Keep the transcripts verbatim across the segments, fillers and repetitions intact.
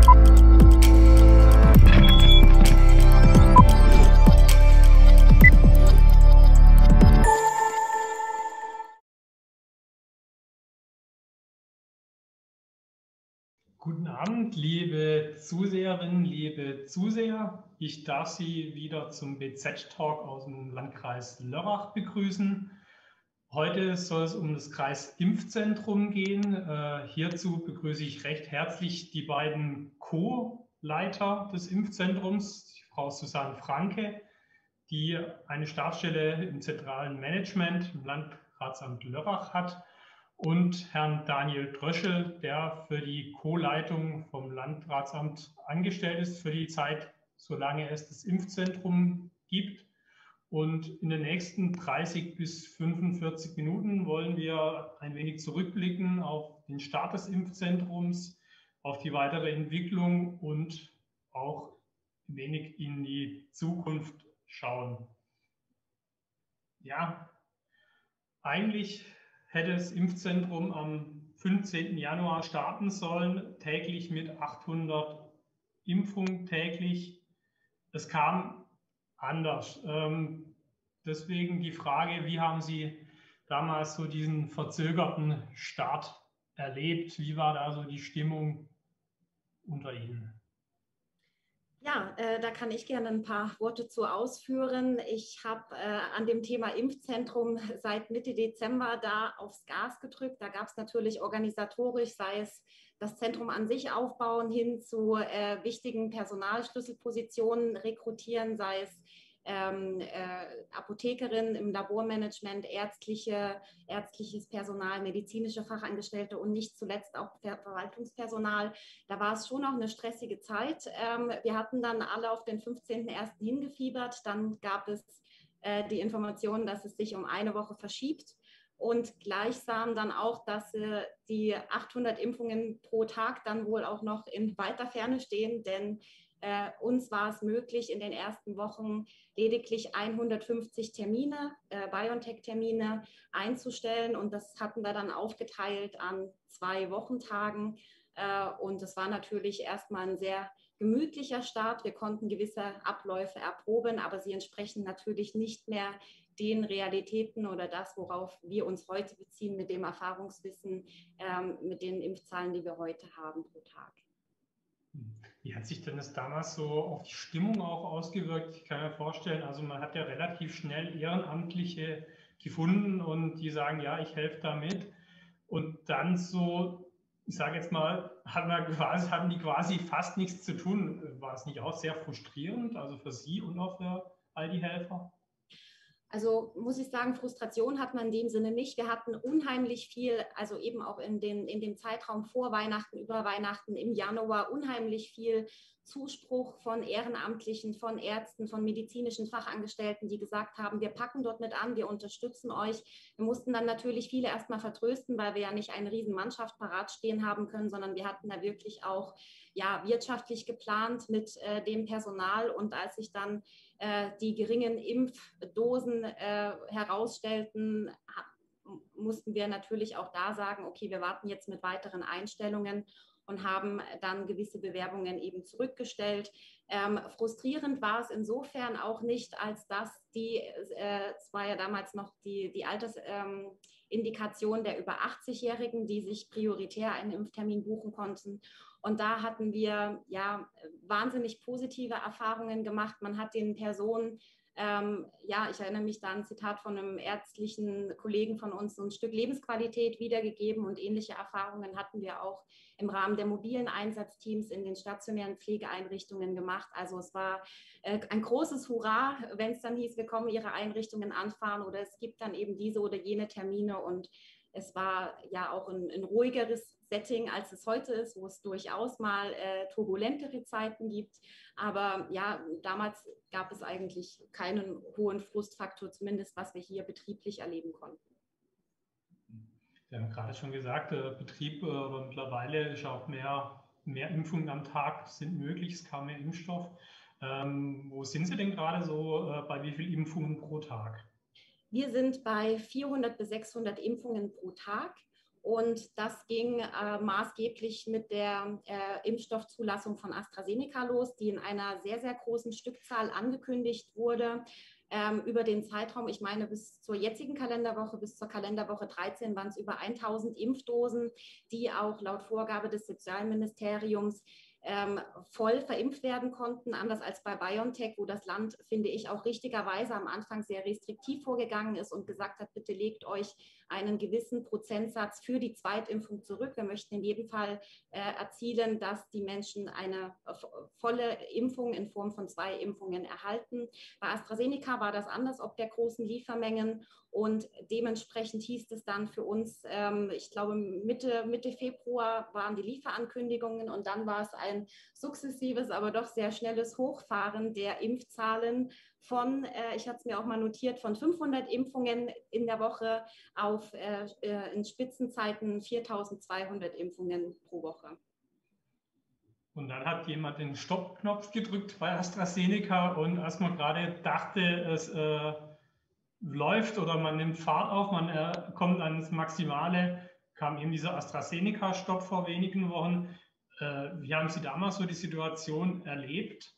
Guten Abend, liebe Zuseherinnen, liebe Zuseher. Ich darf Sie wieder zum B Z-Talk aus dem Landkreis Lörrach begrüßen. Heute soll es um das Kreisimpfzentrum gehen. Äh, hierzu begrüße ich recht herzlich die beiden Co-Leiter des Impfzentrums, die Frau Susanne Franke, die eine Stabsstelle im zentralen Management im Landratsamt Lörrach hat, und Herrn Daniel Dröschel, der für die Co-Leitung vom Landratsamt angestellt ist für die Zeit, solange es das Impfzentrum gibt. Und in den nächsten dreißig bis fünfundvierzig Minuten wollen wir ein wenig zurückblicken auf den Start des Impfzentrums, auf die weitere Entwicklung und auch ein wenig in die Zukunft schauen. Ja, eigentlich hätte das Impfzentrum am fünfzehnten Januar starten sollen, täglich mit achthundert Impfungen täglich. Es kam anders. Ähm, deswegen die Frage, wie haben Sie damals so diesen verzögerten Start erlebt? Wie war da so die Stimmung unter Ihnen? Ja, äh, da kann ich gerne ein paar Worte zu ausführen. Ich habe äh, an dem Thema Impfzentrum seit Mitte Dezember da aufs Gas gedrückt. Da gab es natürlich organisatorisch, sei es das Zentrum an sich aufbauen, hin zu äh, wichtigen Personalschlüsselpositionen rekrutieren, sei es Ähm, äh, Apothekerinnen im Labormanagement, ärztliche, ärztliches Personal, medizinische Fachangestellte und nicht zuletzt auch Ver Verwaltungspersonal. Da war es schon auch eine stressige Zeit. Ähm, wir hatten dann alle auf den fünfzehnten ersten hingefiebert. Dann gab es äh, die Information, dass es sich um eine Woche verschiebt. Und gleichsam dann auch, dass äh, die achthundert Impfungen pro Tag dann wohl auch noch in weiter Ferne stehen, denn Äh, uns war es möglich, in den ersten Wochen lediglich hundertfünfzig Termine, äh, BioNTech-Termine einzustellen. Und das hatten wir dann aufgeteilt an zwei Wochentagen. Äh, und es war natürlich erstmal ein sehr gemütlicher Start. Wir konnten gewisse Abläufe erproben, aber sie entsprechen natürlich nicht mehr den Realitäten oder das, worauf wir uns heute beziehen mit dem Erfahrungswissen, ähm, mit den Impfzahlen, die wir heute haben pro Tag. Wie hat sich denn das damals so auf die Stimmung auch ausgewirkt? Ich kann mir vorstellen, also man hat ja relativ schnell Ehrenamtliche gefunden und die sagen, ja, ich helfe damit. Und dann so, ich sage jetzt mal, haben, wir quasi, haben die quasi fast nichts zu tun. War es nicht auch sehr frustrierend, also für Sie und auch für all die Helfer? Also muss ich sagen, Frustration hat man in dem Sinne nicht. Wir hatten unheimlich viel, also eben auch in, den, in dem Zeitraum vor Weihnachten, über Weihnachten, im Januar, unheimlich viel Zuspruch von Ehrenamtlichen, von Ärzten, von medizinischen Fachangestellten, die gesagt haben, wir packen dort mit an, wir unterstützen euch. Wir mussten dann natürlich viele erstmal vertrösten, weil wir ja nicht eine riesen Mannschaft parat stehen haben können, sondern wir hatten da wirklich auch ja, wirtschaftlich geplant mit äh, dem Personal. Und als sich dann äh, die geringen Impfdosen äh, herausstellten, mussten wir natürlich auch da sagen, okay, wir warten jetzt mit weiteren Einstellungen und haben dann gewisse Bewerbungen eben zurückgestellt. Ähm, frustrierend war es insofern auch nicht, als dass die, äh, es war ja damals noch die, die Altersindikation ähm, der über achtzig-Jährigen, die sich prioritär einen Impftermin buchen konnten. Und da hatten wir ja wahnsinnig positive Erfahrungen gemacht. Man hat den Personen, ähm, ja, ich erinnere mich da an ein Zitat von einem ärztlichen Kollegen von uns, so ein Stück Lebensqualität wiedergegeben, und ähnliche Erfahrungen hatten wir auch im Rahmen der mobilen Einsatzteams in den stationären Pflegeeinrichtungen gemacht. Also es war äh, ein großes Hurra, wenn es dann hieß, wir kommen Ihre Einrichtungen anfahren oder es gibt dann eben diese oder jene Termine, und es war ja auch ein, ein ruhigeres Setting, als es heute ist, wo es durchaus mal äh, turbulentere Zeiten gibt. Aber ja, damals gab es eigentlich keinen hohen Frustfaktor, zumindest was wir hier betrieblich erleben konnten. Sie haben gerade schon gesagt, der Betrieb äh, mittlerweile ist auch mehr, mehr Impfungen am Tag sind möglich, es kam mehr Impfstoff. Ähm, wo sind Sie denn gerade so, äh, bei wie vielen Impfungen pro Tag? Wir sind bei vierhundert bis sechshundert Impfungen pro Tag. Und das ging äh, maßgeblich mit der äh, Impfstoffzulassung von AstraZeneca los, die in einer sehr, sehr großen Stückzahl angekündigt wurde. Ähm, über den Zeitraum, ich meine bis zur jetzigen Kalenderwoche, bis zur Kalenderwoche dreizehn waren es über tausend Impfdosen, die auch laut Vorgabe des Sozialministeriums ähm, voll verimpft werden konnten, anders als bei BioNTech, wo das Land, finde ich, auch richtigerweise am Anfang sehr restriktiv vorgegangen ist und gesagt hat, bitte legt euch einen gewissen Prozentsatz für die Zweitimpfung zurück. Wir möchten in jedem Fall äh, erzielen, dass die Menschen eine volle Impfung in Form von zwei Impfungen erhalten. Bei AstraZeneca war das anders, ob der großen Liefermengen, und dementsprechend hieß es dann für uns, ähm, ich glaube Mitte, Mitte Februar waren die Lieferankündigungen und dann war es ein sukzessives, aber doch sehr schnelles Hochfahren der Impfzahlen von, äh, ich hatte es mir auch mal notiert, von fünfhundert Impfungen in der Woche auf äh, in Spitzenzeiten viertausendzweihundert Impfungen pro Woche. Und dann hat jemand den Stoppknopf gedrückt bei AstraZeneca und als man gerade dachte, es äh, läuft oder man nimmt Fahrt auf, man äh, kommt ans Maximale, kam eben dieser AstraZeneca-Stopp vor wenigen Wochen. Äh, wie haben Sie damals so die Situation erlebt?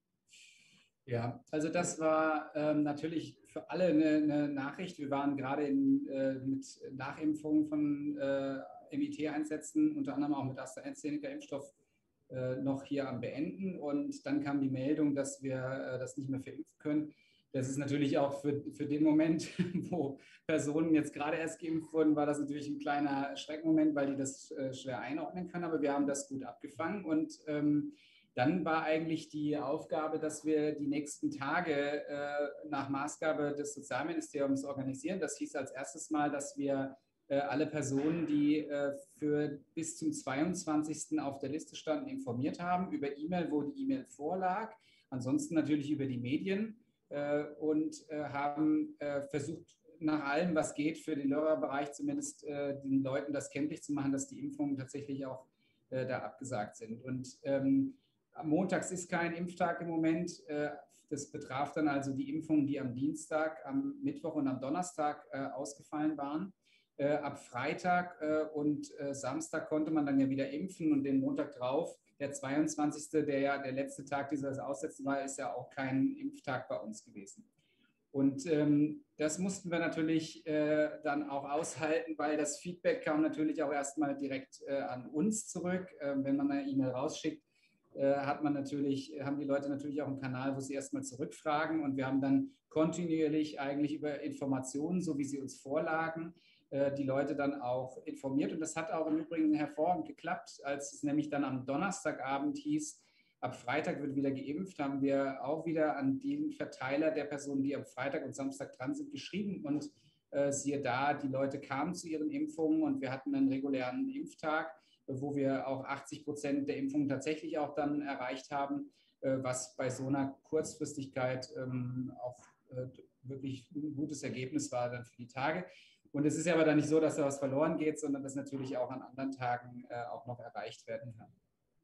Ja, also das war ähm, natürlich für alle eine, eine Nachricht. Wir waren gerade in, äh, mit Nachimpfungen von äh, M I T-Einsätzen, unter anderem auch mit AstraZeneca-Impfstoff, äh, noch hier am Beenden. Und dann kam die Meldung, dass wir äh, das nicht mehr verimpfen können. Das ist natürlich auch für, für den Moment, wo Personen jetzt gerade erst geimpft wurden, war das natürlich ein kleiner Schreckmoment, weil die das äh, schwer einordnen können. Aber wir haben das gut abgefangen und ähm, dann war eigentlich die Aufgabe, dass wir die nächsten Tage äh, nach Maßgabe des Sozialministeriums organisieren. Das hieß als erstes Mal, dass wir äh, alle Personen, die äh, für bis zum zweiundzwanzigsten auf der Liste standen, informiert haben über E-Mail, wo die E-Mail vorlag. Ansonsten natürlich über die Medien äh, und äh, haben äh, versucht, nach allem, was geht, für den Lehrerbereich zumindest äh, den Leuten das kenntlich zu machen, dass die Impfungen tatsächlich auch äh, da abgesagt sind. Und ähm, montags ist kein Impftag im Moment. Das betraf dann also die Impfungen, die am Dienstag, am Mittwoch und am Donnerstag ausgefallen waren. Ab Freitag und Samstag konnte man dann ja wieder impfen und den Montag drauf, der zweiundzwanzigste, der ja der letzte Tag dieses Aussetzen war, ist ja auch kein Impftag bei uns gewesen. Und ähm, das mussten wir natürlich äh, dann auch aushalten, weil das Feedback kam natürlich auch erstmal direkt äh, an uns zurück. Äh, wenn man eine E-Mail rausschickt, äh, hat man natürlich, haben die Leute natürlich auch einen Kanal, wo sie erstmal zurückfragen. Und wir haben dann kontinuierlich eigentlich über Informationen, so wie sie uns vorlagen, äh, die Leute dann auch informiert. Und das hat auch im Übrigen hervorragend geklappt, als es nämlich dann am Donnerstagabend hieß, ab Freitag wird wieder geimpft, haben wir auch wieder an den Verteiler der Personen, die am Freitag und Samstag dran sind, geschrieben. Und äh, siehe da, die Leute kamen zu ihren Impfungen und wir hatten einen regulären Impftag, wo wir auch achtzig Prozent der Impfungen tatsächlich auch dann erreicht haben, äh, was bei so einer Kurzfristigkeit ähm, auch äh, wirklich ein gutes Ergebnis war dann für die Tage. Und es ist ja aber dann nicht so, dass da was verloren geht, sondern dass natürlich auch an anderen Tagen äh, auch noch erreicht werden kann.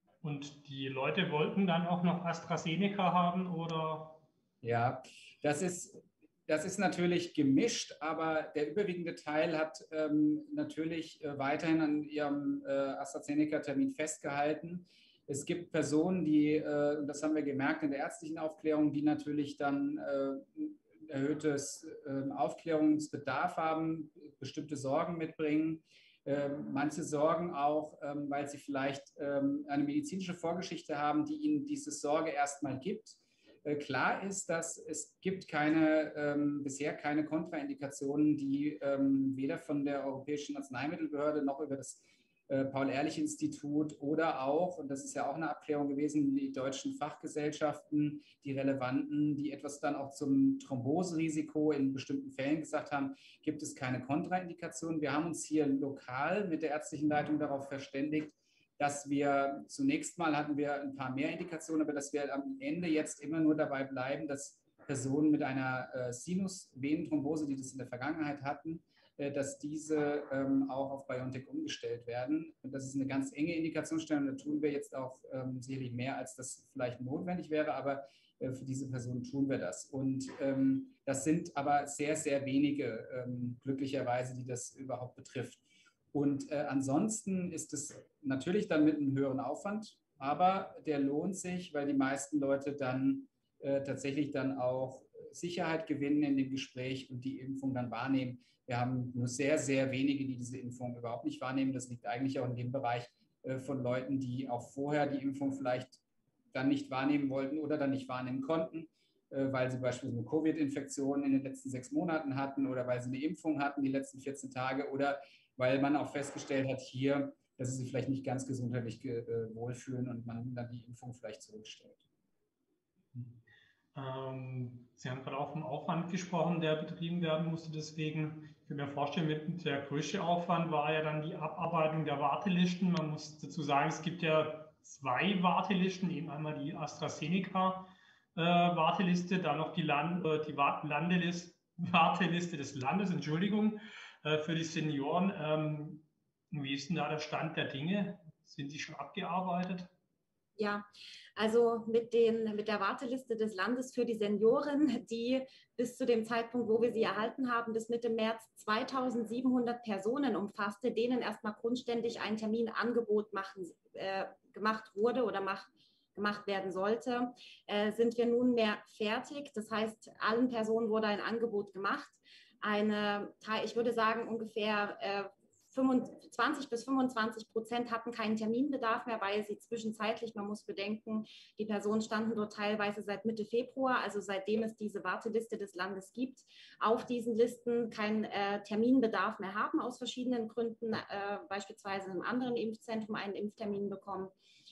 Und die Leute wollten dann auch noch AstraZeneca haben, oder? Ja, das ist, das ist natürlich gemischt, aber der überwiegende Teil hat ähm, natürlich äh, weiterhin an ihrem äh, AstraZeneca-Termin festgehalten. Es gibt Personen, die, äh, das haben wir gemerkt in der ärztlichen Aufklärung, die natürlich dann äh, erhöhtes äh, Aufklärungsbedarf haben, bestimmte Sorgen mitbringen. Ähm, manche Sorgen auch, ähm, weil sie vielleicht ähm, eine medizinische Vorgeschichte haben, die ihnen diese Sorge erstmal gibt. Äh, klar ist, dass es gibt keine, ähm, bisher keine Kontraindikationen, die ähm, weder von der Europäischen Arzneimittelbehörde noch über das äh, Paul-Ehrlich-Institut oder auch, und das ist ja auch eine Abklärung gewesen, die deutschen Fachgesellschaften, die relevanten, die etwas dann auch zum Thromboserisiko in bestimmten Fällen gesagt haben, gibt es keine Kontraindikationen. Wir haben uns hier lokal mit der ärztlichen Leitung darauf verständigt, dass wir zunächst mal hatten wir ein paar mehr Indikationen, aber dass wir am Ende jetzt immer nur dabei bleiben, dass Personen mit einer äh, Sinusvenenthrombose, die das in der Vergangenheit hatten, äh, dass diese ähm, auch auf BioNTech umgestellt werden. Und das ist eine ganz enge Indikationsstellung. Da tun wir jetzt auch ähm, sicherlich mehr, als das vielleicht notwendig wäre, aber äh, für diese Personen tun wir das. Und ähm, das sind aber sehr, sehr wenige, ähm, glücklicherweise, die das überhaupt betrifft. Und äh, ansonsten ist es natürlich dann mit einem höheren Aufwand, aber der lohnt sich, weil die meisten Leute dann äh, tatsächlich dann auch Sicherheit gewinnen in dem Gespräch und die Impfung dann wahrnehmen. Wir haben nur sehr, sehr wenige, die diese Impfung überhaupt nicht wahrnehmen. Das liegt eigentlich auch in dem Bereich äh, von Leuten, die auch vorher die Impfung vielleicht dann nicht wahrnehmen wollten oder dann nicht wahrnehmen konnten, äh, weil sie beispielsweise eine Covid-Infektion in den letzten sechs Monaten hatten oder weil sie eine Impfung hatten die letzten vierzehn Tage oder weil man auch festgestellt hat hier, dass sie sich vielleicht nicht ganz gesundheitlich äh, wohlfühlen und man dann die Impfung vielleicht zurückstellt. Ähm, Sie haben gerade auch vom Aufwand gesprochen, der betrieben werden musste. Deswegen, ich kann mir vorstellen, mit der größte Aufwand war ja dann die Abarbeitung der Wartelisten. Man muss dazu sagen, es gibt ja zwei Wartelisten, eben einmal die AstraZeneca-Warteliste, äh, dann noch die, Land, äh, die Landelist, Warteliste des Landes, Entschuldigung, äh, für die Senioren. Ähm, wie ist denn da der Stand der Dinge? Sind die schon abgearbeitet? Ja, also mit, den, mit der Warteliste des Landes für die Senioren, die bis zu dem Zeitpunkt, wo wir sie erhalten haben, bis Mitte März zweitausendsiebenhundert Personen umfasste, denen erstmal grundständig ein Terminangebot machen, äh, gemacht wurde oder mach, gemacht werden sollte, äh, sind wir nunmehr fertig. Das heißt, allen Personen wurde ein Angebot gemacht. Eine, ich würde sagen, ungefähr äh, zwanzig bis fünfundzwanzig Prozent hatten keinen Terminbedarf mehr, weil sie zwischenzeitlich, man muss bedenken, die Personen standen dort teilweise seit Mitte Februar, also seitdem es diese Warteliste des Landes gibt, auf diesen Listen keinen äh, Terminbedarf mehr haben aus verschiedenen Gründen, äh, beispielsweise in einem anderen Impfzentrum einen Impftermin bekommen.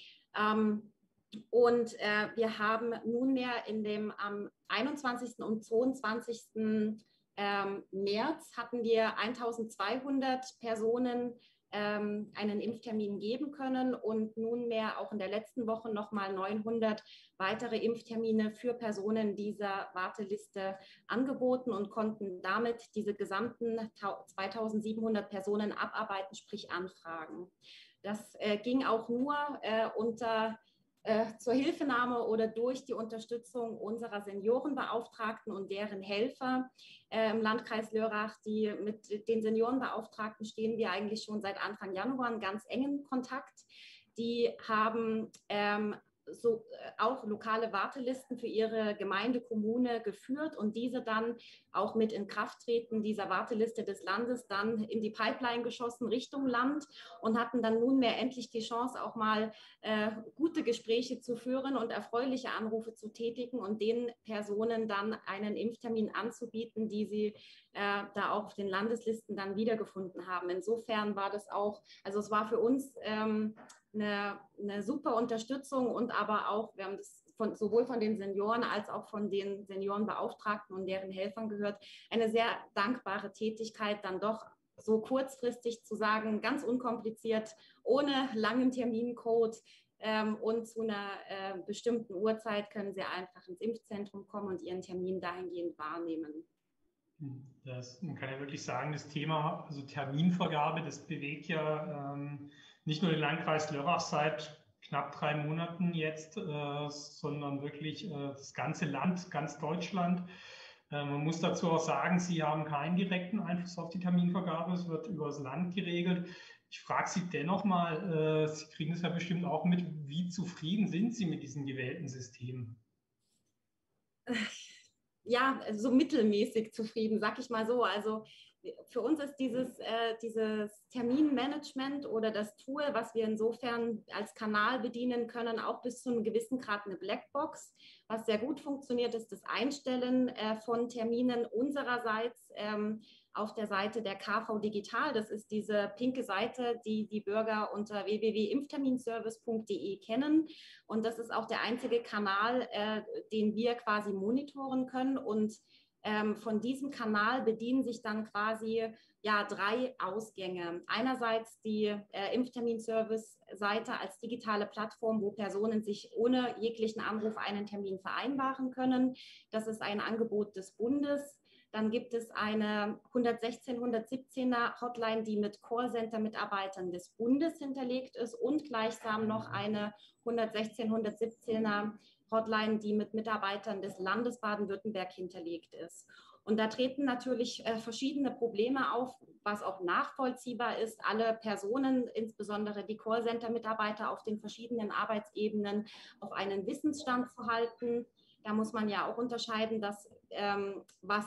Ähm, und äh, wir haben nunmehr in dem am einundzwanzigsten und zweiundzwanzigsten Ähm, März hatten wir eintausendzweihundert Personen ähm, einen Impftermin geben können und nunmehr auch in der letzten Woche nochmal neunhundert weitere Impftermine für Personen dieser Warteliste angeboten und konnten damit diese gesamten zweitausendsiebenhundert Personen abarbeiten, sprich anfragen. Das äh, ging auch nur äh, unter zur Hilfenahme oder durch die Unterstützung unserer Seniorenbeauftragten und deren Helfer äh, im Landkreis Lörrach. Die, mit den Seniorenbeauftragten stehen wir eigentlich schon seit Anfang Januar in ganz engen Kontakt. Die haben ähm, so, äh, auch lokale Wartelisten für ihre Gemeinde, Kommune geführt und diese dann auch mit Inkrafttreten dieser Warteliste des Landes dann in die Pipeline geschossen Richtung Land und hatten dann nunmehr endlich die Chance, auch mal äh, gute Gespräche zu führen und erfreuliche Anrufe zu tätigen und den Personen dann einen Impftermin anzubieten, die sie äh, da auch auf den Landeslisten dann wiedergefunden haben. Insofern war das auch, also es war für uns ähm, eine, eine super Unterstützung und aber auch, wir haben das von, sowohl von den Senioren als auch von den Seniorenbeauftragten und deren Helfern gehört, eine sehr dankbare Tätigkeit, dann doch so kurzfristig zu sagen, ganz unkompliziert, ohne langen Termincode ähm, und zu einer äh, bestimmten Uhrzeit können Sie einfach ins Impfzentrum kommen und Ihren Termin dahingehend wahrnehmen. Das, man kann ja wirklich sagen, das Thema, also Terminvergabe, das bewegt ja ähm, nicht nur den Landkreis Lörrach seit knapp drei Monaten jetzt, äh, sondern wirklich äh, das ganze Land, ganz Deutschland. Äh, man muss dazu auch sagen, Sie haben keinen direkten Einfluss auf die Terminvergabe, es wird über das Land geregelt. Ich frage Sie dennoch mal, äh, Sie kriegen es ja bestimmt auch mit, wie zufrieden sind Sie mit diesem gewählten System? Ja, so mittelmäßig zufrieden, sag ich mal so. Also für uns ist dieses, äh, dieses Terminmanagement oder das Tool, was wir insofern als Kanal bedienen können, auch bis zu einem gewissen Grad eine Blackbox. Was sehr gut funktioniert, ist das Einstellen äh, von Terminen unsererseits ähm, auf der Seite der K V Digital. Das ist diese pinke Seite, die die Bürger unter w w w punkt impfterminservice punkt de kennen. Und das ist auch der einzige Kanal, äh, den wir quasi monitoren können. Und ähm, von diesem Kanal bedienen sich dann quasi ja, drei Ausgänge. Einerseits die äh, Impfterminservice-Seite als digitale Plattform, wo Personen sich ohne jeglichen Anruf einen Termin vereinbaren können. Das ist ein Angebot des Bundes. Dann gibt es eine hundertsechzehn, hundertsiebzehner Hotline, die mit Callcenter-Mitarbeitern des Bundes hinterlegt ist und gleichsam noch eine hundertsechzehn, hundertsiebzehner Hotline, die mit Mitarbeitern des Landes Baden-Württemberg hinterlegt ist. Und da treten natürlich äh, verschiedene Probleme auf, was auch nachvollziehbar ist. Alle Personen, insbesondere die Callcenter-Mitarbeiter auf den verschiedenen Arbeitsebenen, auf einen Wissensstand zu halten. Da muss man ja auch unterscheiden, dass ähm, was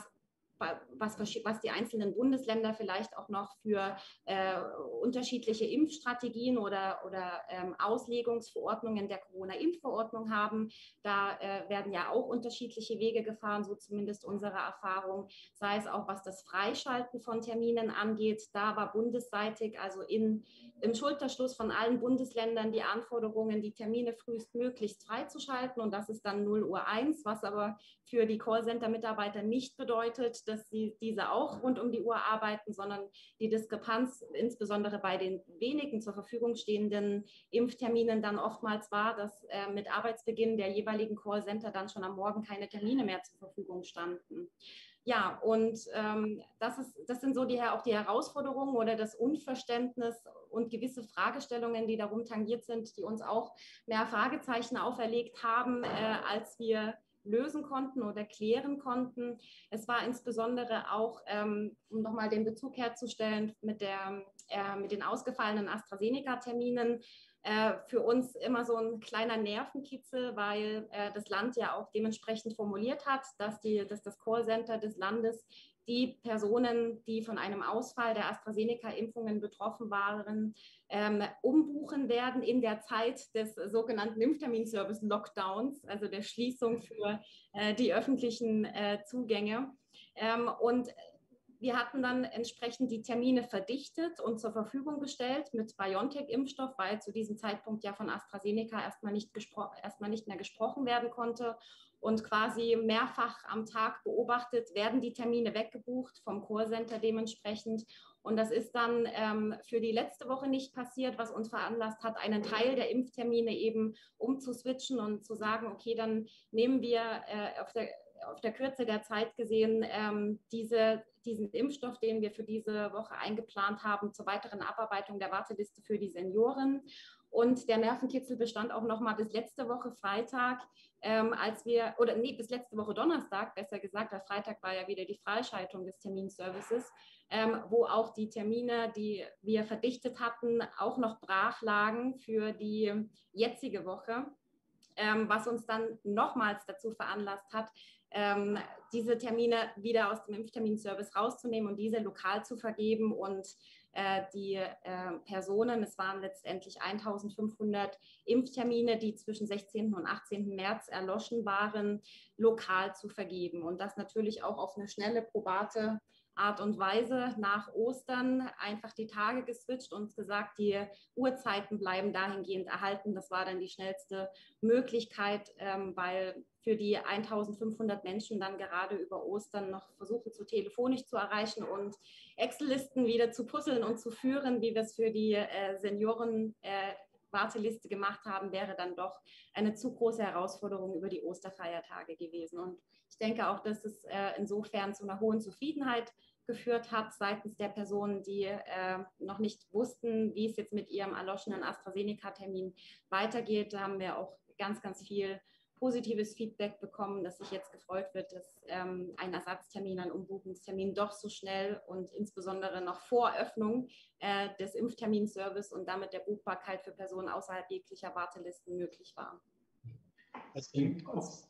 Was, was die einzelnen Bundesländer vielleicht auch noch für äh, unterschiedliche Impfstrategien oder, oder ähm, Auslegungsverordnungen der Corona-Impfverordnung haben. Da äh, werden ja auch unterschiedliche Wege gefahren, so zumindest unsere Erfahrung, sei es auch was das Freischalten von Terminen angeht. Da war bundesseitig, also in, im Schulterschluss von allen Bundesländern die Anforderungen, die Termine frühestmöglichst freizuschalten, und das ist dann null Uhr eins, was aber für die Callcenter-Mitarbeiter nicht bedeutet, dass sie diese auch rund um die Uhr arbeiten, sondern die Diskrepanz insbesondere bei den wenigen zur Verfügung stehenden Impfterminen dann oftmals war, dass äh, mit Arbeitsbeginn der jeweiligen Callcenter dann schon am Morgen keine Termine mehr zur Verfügung standen. Ja, und ähm, das, ist, das sind so die, auch die Herausforderungen oder das Unverständnis und gewisse Fragestellungen, die darum tangiert sind, die uns auch mehr Fragezeichen auferlegt haben, äh, als wir lösen konnten oder klären konnten. Es war insbesondere auch, ähm, um nochmal den Bezug herzustellen mit, der, äh, mit den ausgefallenen AstraZeneca-Terminen, äh, für uns immer so ein kleiner Nervenkitzel, weil äh, das Land ja auch dementsprechend formuliert hat, dass, die, dass das Callcenter des Landes die Personen, die von einem Ausfall der AstraZeneca-Impfungen betroffen waren, ähm, umbuchen werden in der Zeit des sogenannten Impfterminservice-Lockdowns, also der Schließung für äh, die öffentlichen äh, Zugänge. Ähm, und wir hatten dann entsprechend die Termine verdichtet und zur Verfügung gestellt mit BioNTech-Impfstoff, weil zu diesem Zeitpunkt ja von AstraZeneca erstmal nicht, erstmal nicht mehr gesprochen werden konnte. Und quasi mehrfach am Tag beobachtet, werden die Termine weggebucht vom Callcenter dementsprechend. Und das ist dann ähm, für die letzte Woche nicht passiert, was uns veranlasst hat, einen Teil der Impftermine eben umzuswitchen und zu sagen, okay, dann nehmen wir äh, auf der auf der Kürze der Zeit gesehen ähm, diese, diesen Impfstoff, den wir für diese Woche eingeplant haben, zur weiteren Abarbeitung der Warteliste für die Senioren. Und der Nervenkitzel bestand auch noch mal bis letzte Woche Freitag, ähm, als wir, oder nee, bis letzte Woche Donnerstag, besser gesagt, weil Freitag war ja wieder die Freischaltung des Terminservices, ähm, wo auch die Termine, die wir verdichtet hatten, auch noch brach lagen für die jetzige Woche. Ähm, was uns dann nochmals dazu veranlasst hat, ähm, diese Termine wieder aus dem Impfterminservice rauszunehmen und diese lokal zu vergeben und äh, die äh, Personen, es waren letztendlich eintausendfünfhundert Impftermine, die zwischen sechzehnten und achtzehnten März erloschen waren, lokal zu vergeben. Und das natürlich auch auf eine schnelle, probate Art und Weise nach Ostern einfach die Tage geswitcht und gesagt, die Uhrzeiten bleiben dahingehend erhalten. Das war dann die schnellste Möglichkeit, ähm, weil für die eintausendfünfhundert Menschen dann gerade über Ostern noch versuchen, zu telefonisch zu erreichen und Excel-Listen wieder zu puzzeln und zu führen, wie wir es für die äh, Senioren äh, Warteliste gemacht haben, wäre dann doch eine zu große Herausforderung über die Osterfeiertage gewesen. Und ich denke auch, dass es äh, insofern zu einer hohen Zufriedenheit geführt hat seitens der Personen, die äh, noch nicht wussten, wie es jetzt mit ihrem erloschenen AstraZeneca-Termin weitergeht. Da haben wir auch ganz, ganz viel positives Feedback bekommen, dass sich jetzt gefreut wird, dass ähm, ein Ersatztermin, ein Umbuchungstermin doch so schnell und insbesondere noch vor Öffnung äh, des Impfterminservice und damit der Buchbarkeit für Personen außerhalb jeglicher Wartelisten möglich war. Das klingt, auch,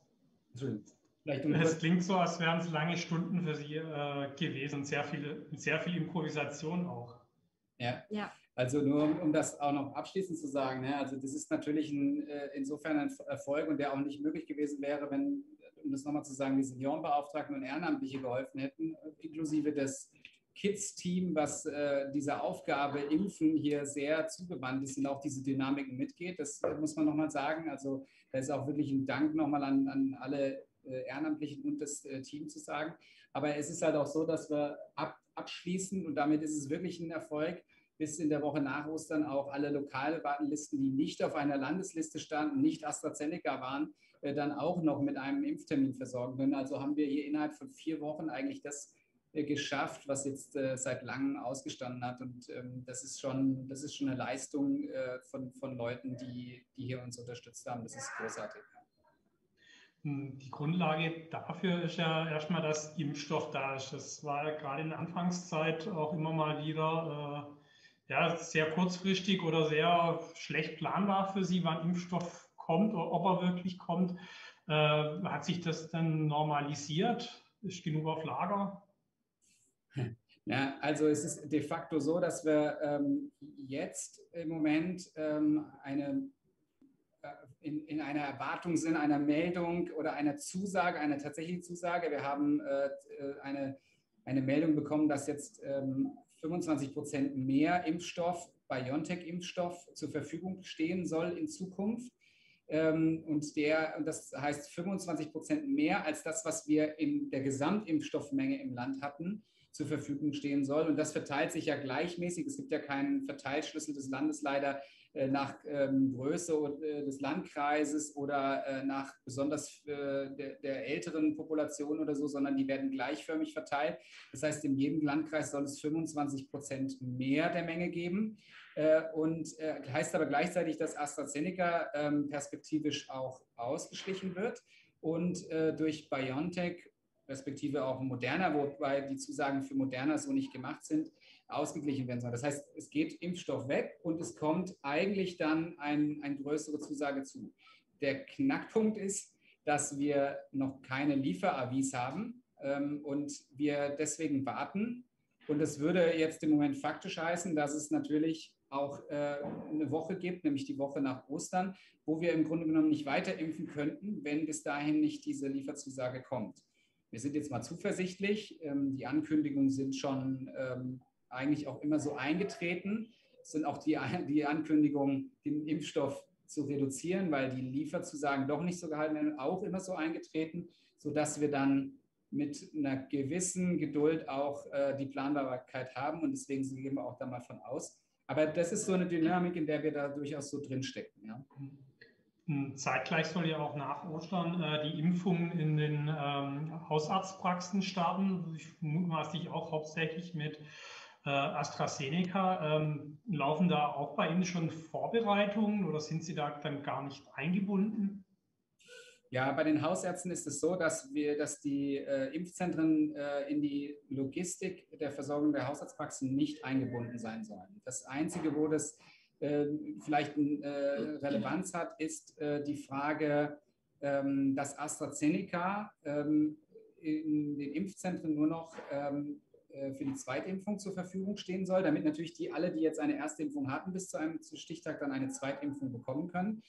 es klingt so, als wären es lange Stunden für Sie äh, gewesen, sehr viele, sehr viel Improvisation auch. Ja. ja. Also nur um, um das auch noch abschließend zu sagen, ne, also das ist natürlich ein, äh, insofern ein Erfolg und der auch nicht möglich gewesen wäre, wenn, um das nochmal zu sagen, die Seniorenbeauftragten und Ehrenamtliche geholfen hätten, inklusive des Kids-Team, was äh, dieser Aufgabe Impfen hier sehr zugewandt ist und auch diese Dynamiken mitgeht. Das äh, muss man nochmal sagen. Also da ist auch wirklich ein Dank nochmal an, an alle äh, Ehrenamtlichen und das äh, Team zu sagen. Aber es ist halt auch so, dass wir ab, abschließen und damit ist es wirklich ein Erfolg, bis in der Woche nach Ostern auch alle lokale Wartenlisten, die nicht auf einer Landesliste standen, nicht AstraZeneca waren, äh, dann auch noch mit einem Impftermin versorgen können. Also haben wir hier innerhalb von vier Wochen eigentlich das äh, geschafft, was jetzt äh, seit langem ausgestanden hat. Und ähm, das ist schon, das ist schon eine Leistung äh, von, von Leuten, die, die hier uns unterstützt haben. Das ist großartig. Die Grundlage dafür ist ja erstmal, dass Impfstoff da ist. Das war ja gerade in der Anfangszeit auch immer mal wieder äh, ja, sehr kurzfristig oder sehr schlecht planbar für Sie, wann Impfstoff kommt oder ob er wirklich kommt. Äh, hat sich das dann normalisiert? Ist genug auf Lager? Ja, also es ist de facto so, dass wir ähm, jetzt im Moment ähm, eine In, in einer Erwartung sind, einer Meldung oder einer Zusage, einer tatsächlichen Zusage. Wir haben äh, eine, eine Meldung bekommen, dass jetzt ähm, fünfundzwanzig Prozent mehr Impfstoff, BioNTech-Impfstoff zur Verfügung stehen soll in Zukunft. Ähm, und, der, und das heißt fünfundzwanzig Prozent mehr als das, was wir in der Gesamtimpfstoffmenge im Land hatten, zur Verfügung stehen soll. Und das verteilt sich ja gleichmäßig. Es gibt ja keinen Verteilschlüssel des Landes leider nach ähm, Größe äh, des Landkreises oder äh, nach besonders äh, der, der älteren Population oder so, sondern die werden gleichförmig verteilt. Das heißt, in jedem Landkreis soll es fünfundzwanzig Prozent mehr der Menge geben. Äh, und äh, heißt aber gleichzeitig, dass AstraZeneca ähm, perspektivisch auch ausgeschlichen wird und äh, durch BioNTech, respektive auch Moderna, wobei die Zusagen für Moderna so nicht gemacht sind, ausgeglichen werden soll. Das heißt, es geht Impfstoff weg und es kommt eigentlich dann ein, eine größere Zusage zu. Der Knackpunkt ist, dass wir noch keine Lieferavis haben ähm, und wir deswegen warten. Und das würde jetzt im Moment faktisch heißen, dass es natürlich auch äh, eine Woche gibt, nämlich die Woche nach Ostern, wo wir im Grunde genommen nicht weiter impfen könnten, wenn bis dahin nicht diese Lieferzusage kommt. Wir sind jetzt mal zuversichtlich. Ähm, die Ankündigungen sind schon ähm, eigentlich auch immer so eingetreten. Es sind auch die, die Ankündigungen, den Impfstoff zu reduzieren, weil die Lieferzusagen doch nicht so gehalten werden, auch immer so eingetreten, sodass wir dann mit einer gewissen Geduld auch äh, die Planbarkeit haben und deswegen gehen wir auch da mal von aus. Aber das ist so eine Dynamik, in der wir da durchaus so drinstecken. Ja. Zeitgleich soll ja auch nach Ostern äh, die Impfung in den ähm, Hausarztpraxen starten, mutmaßlich auch hauptsächlich mit äh, AstraZeneca. Ähm, laufen da auch bei Ihnen schon Vorbereitungen oder sind Sie da dann gar nicht eingebunden? Ja, bei den Hausärzten ist es so, dass wir, dass die äh, Impfzentren äh, in die Logistik der Versorgung der Hausarztpraxen nicht eingebunden sein sollen. Das Einzige, wo das äh, vielleicht äh, Relevanz hat, ist äh, die Frage, ähm, dass AstraZeneca ähm, in den Impfzentren nur noch ähm, für die Zweitimpfung zur Verfügung stehen soll, damit natürlich die alle, die jetzt eine Erstimpfung hatten, bis zu einem Stichtag dann eine Zweitimpfung bekommen können.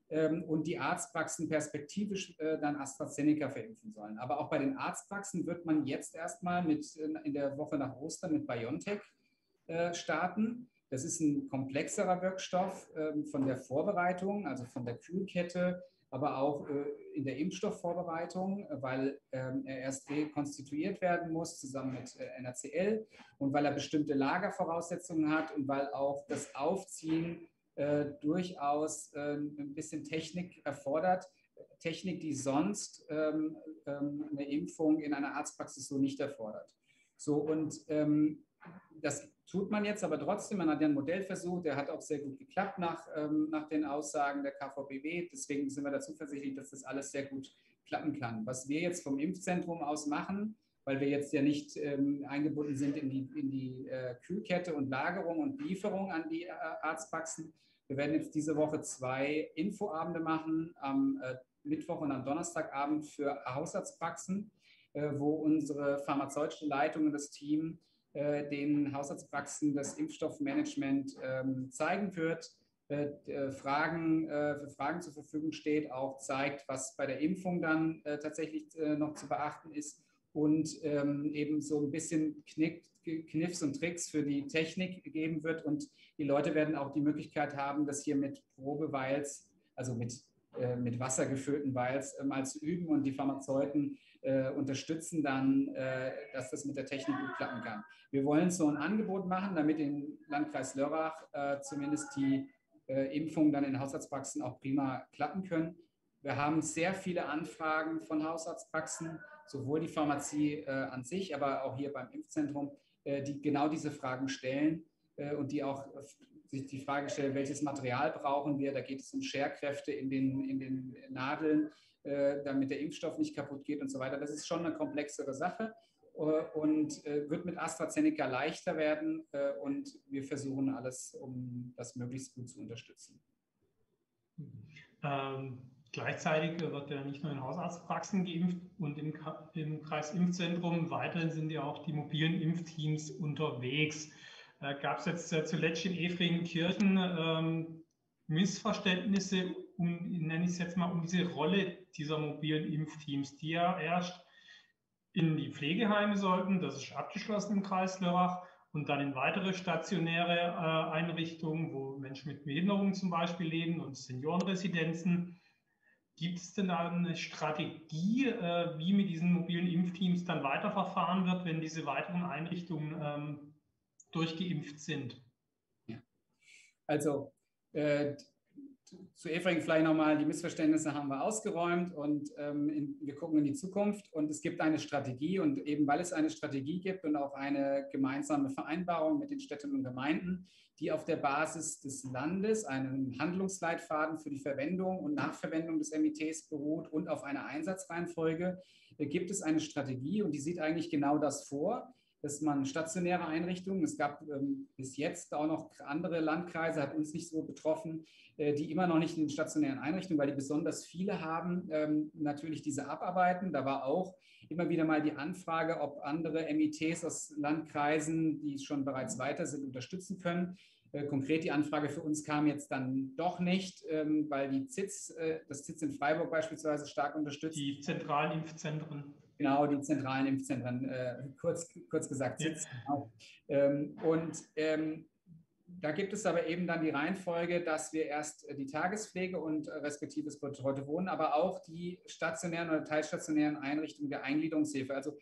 Und die Arztpraxen perspektivisch äh, dann AstraZeneca verimpfen sollen. Aber auch bei den Arztpraxen wird man jetzt erstmal mit, in der Woche nach Ostern mit BioNTech äh, starten. Das ist ein komplexerer Wirkstoff äh, von der Vorbereitung, also von der Kühlkette, aber auch äh, in der Impfstoffvorbereitung, weil ähm, er erst rekonstituiert werden muss zusammen mit äh, N A C L und weil er bestimmte Lagervoraussetzungen hat und weil auch das Aufziehen Äh, durchaus äh, ein bisschen Technik erfordert. Technik, die sonst ähm, ähm, eine Impfung in einer Arztpraxis so nicht erfordert. So, und ähm, das tut man jetzt aber trotzdem. Man hat ja einen Modellversuch, der hat auch sehr gut geklappt nach, ähm, nach den Aussagen der K V B W. Deswegen sind wir da zuversichtlich, dass das alles sehr gut klappen kann. Was wir jetzt vom Impfzentrum aus machen, weil wir jetzt ja nicht ähm, eingebunden sind in die, in die äh, Kühlkette und Lagerung und Lieferung an die äh, Arztpraxen. Wir werden jetzt diese Woche zwei Infoabende machen, am äh, Mittwoch und am Donnerstagabend für Hausarztpraxen, äh, wo unsere pharmazeutische Leitung und das Team äh, den Hausarztpraxen das Impfstoffmanagement ähm, zeigen wird, äh, Fragen, äh, für Fragen zur Verfügung steht, auch zeigt, was bei der Impfung dann äh, tatsächlich äh, noch zu beachten ist und ähm, eben so ein bisschen Knick, Kniffs und Tricks für die Technik geben wird. Und die Leute werden auch die Möglichkeit haben, das hier mit Probevials, also mit, äh, mit Wasser gefüllten Vials, äh, mal zu üben. Und die Pharmazeuten äh, unterstützen dann, äh, dass das mit der Technik gut klappen kann. Wir wollen so ein Angebot machen, damit im Landkreis Lörrach äh, zumindest die äh, Impfungen dann in Hausarztpraxen auch prima klappen können. Wir haben sehr viele Anfragen von Hausarztpraxen, sowohl die Pharmazie äh, an sich, aber auch hier beim Impfzentrum, äh, die genau diese Fragen stellen äh, und die auch äh, sich die Frage stellen, welches Material brauchen wir? Da geht es um Scherkräfte in den, in den Nadeln. äh, damit der Impfstoff nicht kaputt geht und so weiter. Das ist schon eine komplexere Sache und äh, wird mit AstraZeneca leichter werden äh, und wir versuchen alles, um das möglichst gut zu unterstützen. Ähm, gleichzeitig wird ja nicht nur in Hausarztpraxen geimpft und im, im Kreisimpfzentrum, weiterhin sind ja auch die mobilen Impfteams unterwegs. Äh, Gab es jetzt äh, zuletzt in Efringkirchen ähm, Missverständnisse, um, nenne ich es jetzt mal, um diese Rolle dieser mobilen Impfteams, die ja erst in die Pflegeheime sollten, das ist abgeschlossen im Kreis Lörrach, und dann in weitere stationäre äh, Einrichtungen, wo Menschen mit Behinderungen zum Beispiel leben und Seniorenresidenzen. Gibt es denn da eine Strategie, äh, wie mit diesen mobilen Impfteams dann weiterverfahren wird, wenn diese weiteren Einrichtungen ähm, durchgeimpft sind? Ja. Also äh, zu Efring vielleicht nochmal, die Missverständnisse haben wir ausgeräumt und ähm, in, wir gucken in die Zukunft und es gibt eine Strategie und eben weil es eine Strategie gibt und auch eine gemeinsame Vereinbarung mit den Städten und Gemeinden, die auf der Basis des Landes einen Handlungsleitfaden für die Verwendung und Nachverwendung des M I Ts beruht und auf einer Einsatzreihenfolge, äh, gibt es eine Strategie und die sieht eigentlich genau das vor, dass man stationäre Einrichtungen, es gab ähm, bis jetzt auch noch andere Landkreise, hat uns nicht so betroffen, äh, die immer noch nicht in stationären Einrichtungen, weil die besonders viele haben, ähm, natürlich diese abarbeiten. Da war auch immer wieder mal die Anfrage, ob andere M I Ts aus Landkreisen, die schon bereits weiter sind, unterstützen können. Äh, konkret die Anfrage für uns kam jetzt dann doch nicht, ähm, weil die Z I Z, äh, das Z I Z in Freiburg beispielsweise stark unterstützt. Die zentralen Impfzentren. Genau, die zentralen Impfzentren, äh, kurz, kurz gesagt, Z I Z. Ja. Genau. Ähm, und ähm, da gibt es aber eben dann die Reihenfolge, dass wir erst die Tagespflege und äh, respektives betreute Wohnen, aber auch die stationären oder teilstationären Einrichtungen der Eingliederungshilfe, also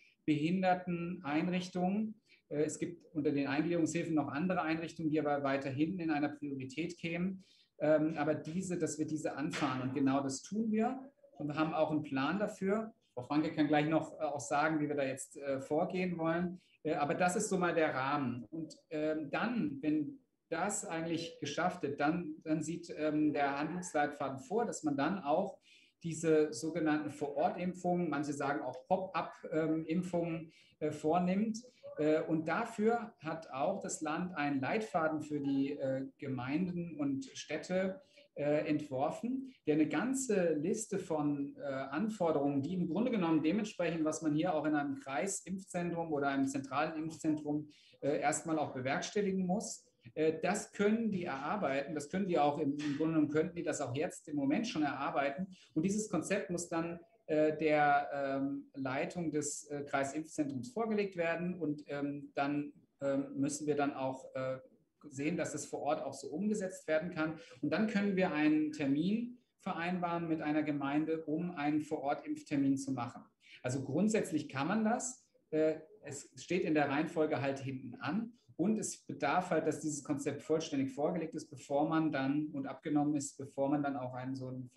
Behinderteneinrichtungen. Äh, es gibt unter den Eingliederungshilfen noch andere Einrichtungen, die aber weiterhin in einer Priorität kämen. Ähm, aber diese, dass wir diese anfahren und genau das tun wir und wir haben auch einen Plan dafür. Frau Franke kann gleich noch äh, auch sagen, wie wir da jetzt äh, vorgehen wollen. Äh, aber das ist so mal der Rahmen. Und ähm, dann, wenn das eigentlich geschafft wird, dann, dann sieht ähm, der Handlungsleitfaden vor, dass man dann auch diese sogenannten Vor-Ort-Impfungen, manche sagen auch Pop-up-Impfungen äh, vornimmt. Äh, und dafür hat auch das Land einen Leitfaden für die äh, Gemeinden und Städte äh, entworfen, der eine ganze Liste von äh, Anforderungen, die im Grunde genommen dementsprechend, was man hier auch in einem Kreisimpfzentrum oder einem zentralen Impfzentrum äh, erstmal auch bewerkstelligen muss. Das können die erarbeiten, das können die auch, im, im Grunde genommen könnten die das auch jetzt im Moment schon erarbeiten. Und dieses Konzept muss dann äh, der ähm, Leitung des äh, Kreisimpfzentrums vorgelegt werden. Und ähm, dann ähm, müssen wir dann auch äh, sehen, dass das vor Ort auch so umgesetzt werden kann. Und dann können wir einen Termin vereinbaren mit einer Gemeinde, um einen Vor-Ort-Impftermin zu machen. Also grundsätzlich kann man das. Äh, es steht in der Reihenfolge halt hinten an. Und es bedarf halt, dass dieses Konzept vollständig vorgelegt ist, bevor man dann und abgenommen ist, bevor man dann auch einen so einen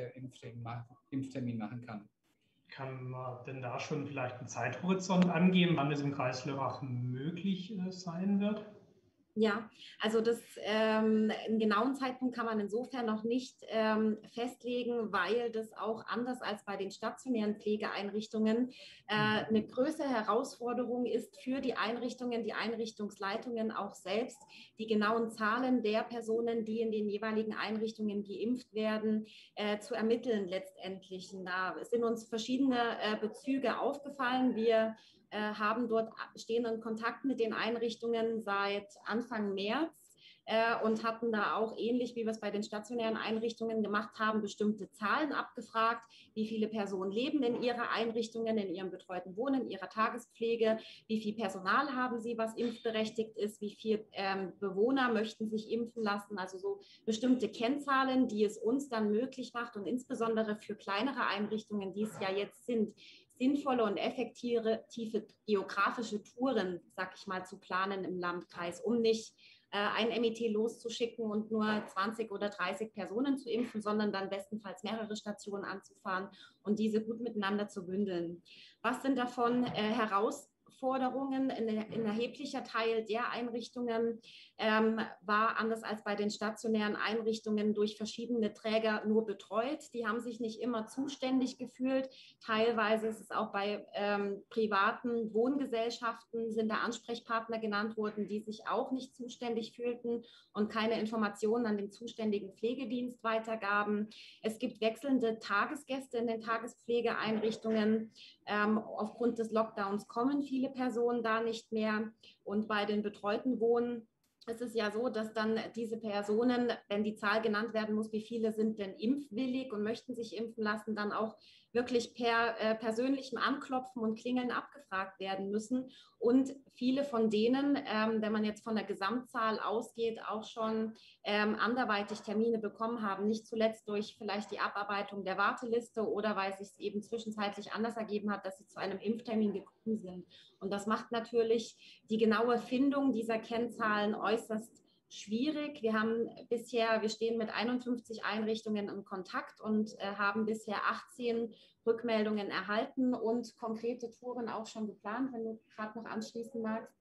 Vor-Ort-Impftermin machen kann. Kann man denn da schon vielleicht einen Zeithorizont angeben, wann es im Kreis Lörrach möglich äh, sein wird? Ja, also das, ähm, einen genauen Zeitpunkt kann man insofern noch nicht ähm, festlegen, weil das auch anders als bei den stationären Pflegeeinrichtungen äh, eine größere Herausforderung ist für die Einrichtungen, die Einrichtungsleitungen auch selbst, die genauen Zahlen der Personen, die in den jeweiligen Einrichtungen geimpft werden, äh, zu ermitteln letztendlich. Da sind uns verschiedene äh, Bezüge aufgefallen. Wir haben dort stehenden Kontakt mit den Einrichtungen seit Anfang März äh, und hatten da auch ähnlich, wie wir es bei den stationären Einrichtungen gemacht haben, bestimmte Zahlen abgefragt, wie viele Personen leben in ihrer Einrichtungen, in ihrem betreuten Wohnen, in ihrer Tagespflege, wie viel Personal haben sie, was impfberechtigt ist, wie viele ähm, Bewohner möchten sich impfen lassen, also so bestimmte Kennzahlen, die es uns dann möglich macht und insbesondere für kleinere Einrichtungen, die es ja jetzt sind, sinnvolle und effektive tiefe geografische Touren, sag ich mal, zu planen im Landkreis, um nicht äh, ein M I T loszuschicken und nur zwanzig oder dreißig Personen zu impfen, sondern dann bestenfalls mehrere Stationen anzufahren und diese gut miteinander zu bündeln. Was sind davon äh, heraus Anforderungen. Ein erheblicher Teil der Einrichtungen ähm, war, anders als bei den stationären Einrichtungen, durch verschiedene Träger nur betreut. Die haben sich nicht immer zuständig gefühlt. Teilweise ist es auch bei ähm, privaten Wohngesellschaften, sind da Ansprechpartner genannt worden, die sich auch nicht zuständig fühlten und keine Informationen an den zuständigen Pflegedienst weitergaben. Es gibt wechselnde Tagesgäste in den Tagespflegeeinrichtungen. Ähm, aufgrund des Lockdowns kommen viele Personen da nicht mehr. Und bei den betreuten Wohnen ist es ja so, dass dann diese Personen, wenn die Zahl genannt werden muss, wie viele sind denn impfwillig und möchten sich impfen lassen, dann auch wirklich per äh, persönlichem Anklopfen und Klingeln abgefragt werden müssen. Und viele von denen, ähm, wenn man jetzt von der Gesamtzahl ausgeht, auch schon ähm, anderweitig Termine bekommen haben. Nicht zuletzt durch vielleicht die Abarbeitung der Warteliste oder weil sich es eben zwischenzeitlich anders ergeben hat, dass sie zu einem Impftermin gekommen sind. Und das macht natürlich die genaue Findung dieser Kennzahlen äußerst schwierig. Wir haben bisher, wir stehen mit einundfünfzig Einrichtungen in Kontakt und äh, haben bisher achtzehn Rückmeldungen erhalten und konkrete Touren auch schon geplant, wenn du gerade noch anschließen magst.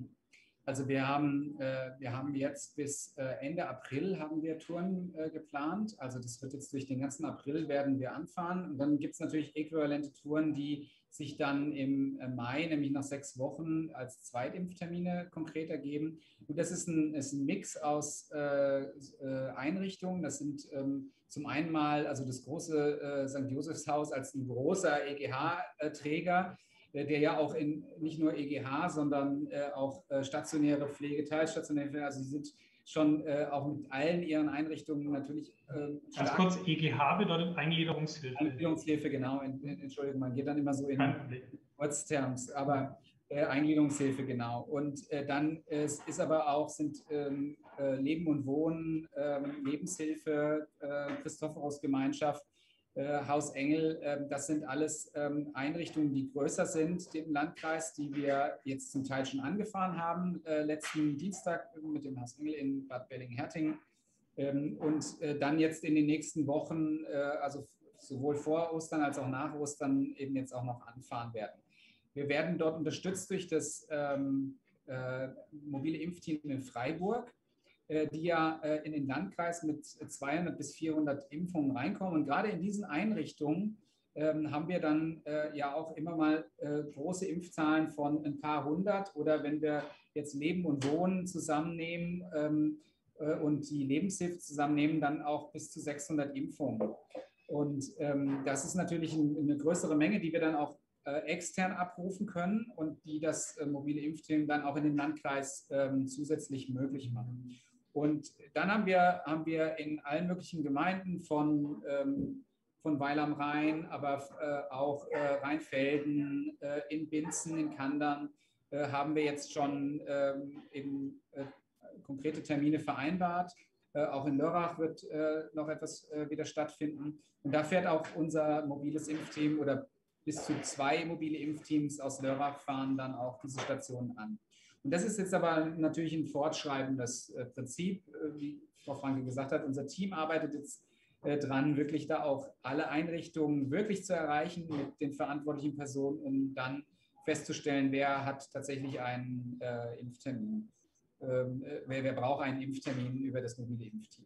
Also wir haben, äh, wir haben jetzt bis äh, Ende April haben wir Touren äh, geplant. Also das wird jetzt durch den ganzen April werden wir anfahren. Und dann gibt es natürlich äquivalente Touren, die sich dann im Mai, nämlich nach sechs Wochen, als Zweitimpftermine konkret ergeben. Und das ist ein, ist ein Mix aus äh, äh, Einrichtungen. Das sind ähm, zum einen mal also das große äh, Sankt Josephshaus als ein großer E G H-Träger, äh, der ja auch in nicht nur E G H, sondern äh, auch äh, stationäre Pflege, teilstationäre Pflege, also sie sind schon äh, auch mit allen ihren Einrichtungen natürlich äh, Ganz kurz, E G H bedeutet Eingliederungshilfe. Eingliederungshilfe, genau. Entschuldigung, man geht dann immer so in Ortsterms, aber äh, Eingliederungshilfe, genau. Und äh, dann äh, ist aber auch, sind ähm, äh, Leben und Wohnen, äh, Lebenshilfe, äh, Christophorus-Gemeinschaft, äh, Haus Engel, äh, das sind alles ähm, Einrichtungen, die größer sind im Landkreis, die wir jetzt zum Teil schon angefahren haben, äh, letzten Dienstag mit dem Haus Engel in Bad Belling-Herting. Ähm, und äh, dann jetzt in den nächsten Wochen, äh, also sowohl vor Ostern als auch nach Ostern, eben jetzt auch noch anfahren werden. Wir werden dort unterstützt durch das ähm, äh, mobile Impfteam in Freiburg, äh, die ja äh, in den Landkreis mit zweihundert bis vierhundert Impfungen reinkommen. Und gerade in diesen Einrichtungen ähm, haben wir dann äh, ja auch immer mal äh, große Impfzahlen von ein paar hundert oder wenn wir jetzt Leben und Wohnen zusammennehmen, ähm, und die Lebenshilfe zusammennehmen, dann auch bis zu sechshundert Impfungen. Und ähm, das ist natürlich ein, eine größere Menge, die wir dann auch äh, extern abrufen können und die das äh, mobile Impfteam dann auch in den Landkreis ähm, zusätzlich möglich machen. Und dann haben wir, haben wir in allen möglichen Gemeinden von, ähm, von Weil am Rhein, aber äh, auch äh, Rheinfelden, äh, in Binzen, in Kandern, äh, haben wir jetzt schon ähm, in äh, konkrete Termine vereinbart. Äh, auch in Lörrach wird äh, noch etwas äh, wieder stattfinden. Und da fährt auch unser mobiles Impfteam oder bis zu zwei mobile Impfteams aus Lörrach fahren dann auch diese Stationen an. Und das ist jetzt aber natürlich ein fortschreibendes äh, Prinzip, äh, wie Frau Franke gesagt hat. Unser Team arbeitet jetzt äh, dran, wirklich da auch alle Einrichtungen wirklich zu erreichen mit den verantwortlichen Personen, um dann festzustellen, wer hat tatsächlich einen äh, Impftermin. Wer, wer braucht einen Impftermin über das mobile Impfteam.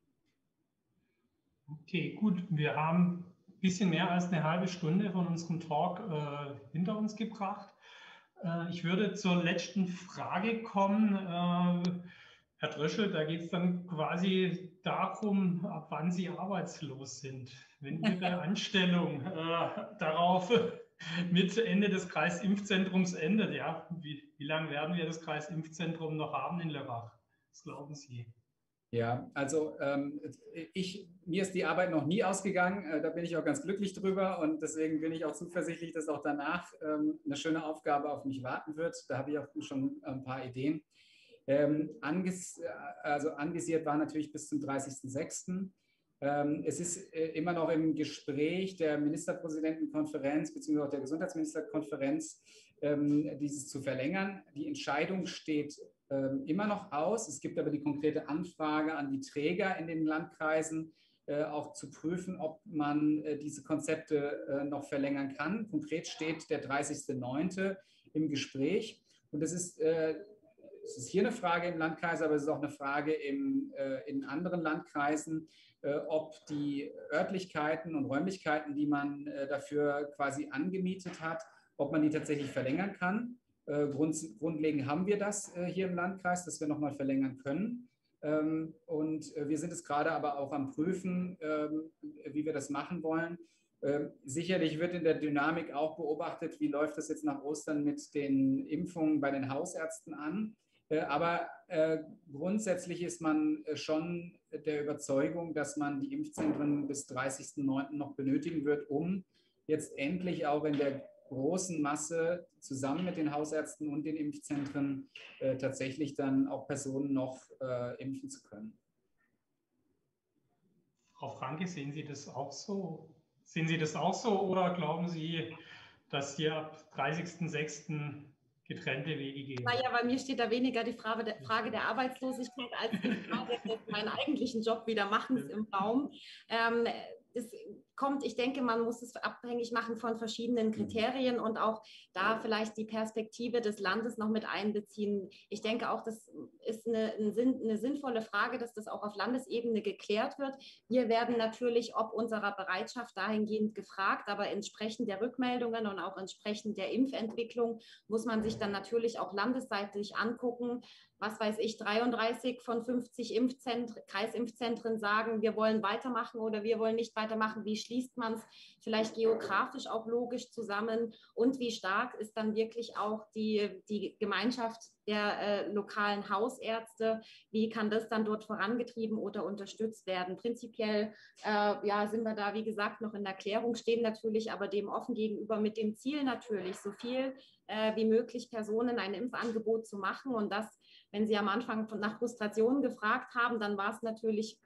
Okay, gut. Wir haben ein bisschen mehr als eine halbe Stunde von unserem Talk äh, hinter uns gebracht. Äh, ich würde zur letzten Frage kommen. Äh, Herr Dröschel, da geht es dann quasi darum, ab wann Sie arbeitslos sind. Wenn Ihre Anstellung äh, darauf mit Ende des Kreisimpfzentrums endet, ja, wie, wie lange werden wir das Kreisimpfzentrum noch haben in Lörrach? Was glauben Sie? Ja, also ähm, ich, mir ist die Arbeit noch nie ausgegangen, äh, da bin ich auch ganz glücklich drüber und deswegen bin ich auch zuversichtlich, dass auch danach ähm, eine schöne Aufgabe auf mich warten wird. Da habe ich auch schon ein paar Ideen. Ähm, anges also anvisiert war natürlich bis zum dreißigsten sechsten Ähm, es ist äh, immer noch im Gespräch der Ministerpräsidentenkonferenz bzw. auch der Gesundheitsministerkonferenz, ähm, dieses zu verlängern. Die Entscheidung steht ähm, immer noch aus. Es gibt aber die konkrete Anfrage an die Träger in den Landkreisen, äh, auch zu prüfen, ob man äh, diese Konzepte äh, noch verlängern kann. Konkret steht der dreißigste neunte im Gespräch. Und das ist, äh, es ist hier eine Frage im Landkreis, aber es ist auch eine Frage im, äh, in anderen Landkreisen, äh, ob die Örtlichkeiten und Räumlichkeiten, die man äh, dafür quasi angemietet hat, ob man die tatsächlich verlängern kann. Äh, grund, grundlegend haben wir das äh, hier im Landkreis, dass wir nochmal verlängern können. Ähm, und äh, wir sind es gerade aber auch am Prüfen, ähm, wie wir das machen wollen. Ähm, sicherlich wird in der Dynamik auch beobachtet, wie läuft das jetzt nach Ostern mit den Impfungen bei den Hausärzten an. Äh, aber äh, grundsätzlich ist man äh, schon der Überzeugung, dass man die Impfzentren bis dreißigsten neunten noch benötigen wird, um jetzt endlich auch in der großen Masse zusammen mit den Hausärzten und den Impfzentren äh, tatsächlich dann auch Personen noch äh, impfen zu können. Frau Franke, sehen Sie das auch so? Sehen Sie das auch so oder glauben Sie, dass hier ab dreißigsten sechsten getrennte Wege gehen? Naja, bei mir steht da weniger die Frage der, Frage der Arbeitslosigkeit als die Frage, meinen eigentlichen Job wieder machen im Raum. Ähm, es kommt, ich denke, man muss es abhängig machen von verschiedenen Kriterien und auch da vielleicht die Perspektive des Landes noch mit einbeziehen. Ich denke auch, das ist eine, eine sinnvolle Frage, dass das auch auf Landesebene geklärt wird. Wir werden natürlich ob unserer Bereitschaft dahingehend gefragt, aber entsprechend der Rückmeldungen und auch entsprechend der Impfentwicklung muss man sich dann natürlich auch landesseitig angucken. Was weiß ich, dreiunddreißig von fünfzig Impfzentren, Kreisimpfzentren sagen, wir wollen weitermachen oder wir wollen nicht weitermachen. Wie schließt man es vielleicht geografisch auch logisch zusammen? Und wie stark ist dann wirklich auch die, die Gemeinschaft der äh, lokalen Hausärzte? Wie kann das dann dort vorangetrieben oder unterstützt werden? Prinzipiell äh, ja, sind wir da, wie gesagt, noch in der Klärung, stehen natürlich aber dem offen gegenüber mit dem Ziel natürlich, so viel äh, wie möglich Personen ein Impfangebot zu machen. Und das, wenn Sie am Anfang nach Frustrationen gefragt haben, dann war es natürlich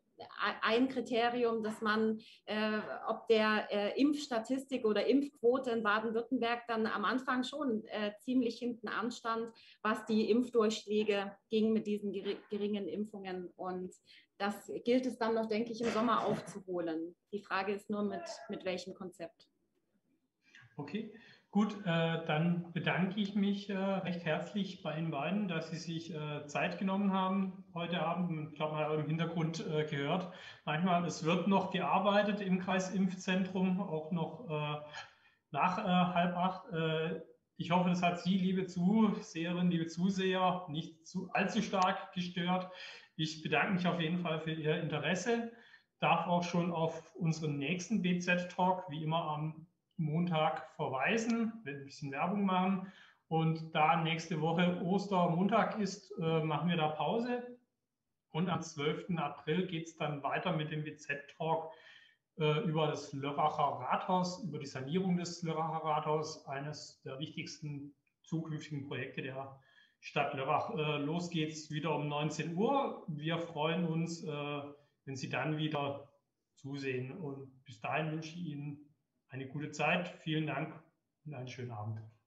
ein Kriterium, dass man, äh, ob der äh, Impfstatistik oder Impfquote in Baden-Württemberg dann am Anfang schon äh, ziemlich hinten anstand, was die Impfdurchschläge ging mit diesen ger geringen Impfungen. Und das gilt es dann noch, denke ich, im Sommer aufzuholen. Die Frage ist nur, mit, mit welchem Konzept. Okay. Gut, äh, dann bedanke ich mich äh, recht herzlich bei Ihnen beiden, dass Sie sich äh, Zeit genommen haben heute Abend. Ich glaube, man hat im Hintergrund äh, gehört. Manchmal, es wird noch gearbeitet im Kreisimpfzentrum, auch noch äh, nach äh, halb acht. Äh, ich hoffe, das hat Sie, liebe Zuseherinnen, liebe Zuseher, nicht zu, allzu stark gestört. Ich bedanke mich auf jeden Fall für Ihr Interesse. Darf auch schon auf unseren nächsten B Z-Talk, wie immer am Montag verweisen, will ein bisschen Werbung machen. Und da nächste Woche Ostermontag ist, äh, machen wir da Pause. Und am zwölften April geht es dann weiter mit dem B Z-Talk äh, über das Lörracher Rathaus, über die Sanierung des Lörracher Rathaus, eines der wichtigsten zukünftigen Projekte der Stadt Lörrach. Äh, los geht's wieder um neunzehn Uhr. Wir freuen uns, äh, wenn Sie dann wieder zusehen. Und bis dahin wünsche ich Ihnen eine gute Zeit. Vielen Dank und einen schönen Abend.